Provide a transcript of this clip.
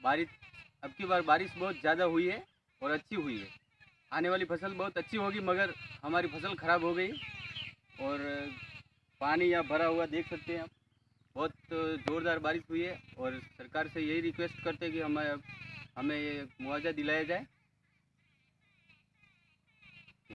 बारिश अब की बार बारिश बहुत ज़्यादा हुई है और अच्छी हुई है। आने वाली फसल बहुत अच्छी होगी, मगर हमारी फसल ख़राब हो गई और पानी यहाँ भरा हुआ देख सकते हैं आप। बहुत ज़ोरदार बारिश हुई है और सरकार से यही रिक्वेस्ट करते हैं कि हमें ये मुआवजा दिलाया जाए।